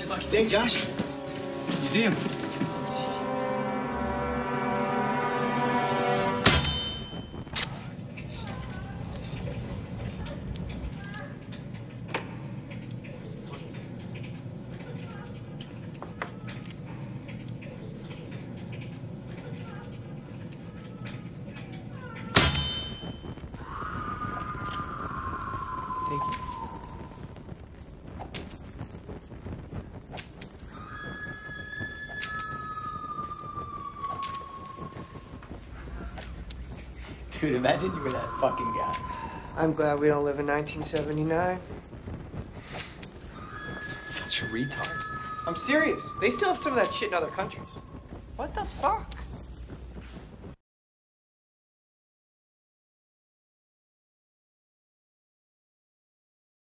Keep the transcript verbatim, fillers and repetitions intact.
Lucky day, Josh. Museum. Thank you. Dude, imagine you were that fucking guy. I'm glad we don't live in nineteen seventy-nine. Such a retard. I'm serious. They still have some of that shit in other countries. What the fuck?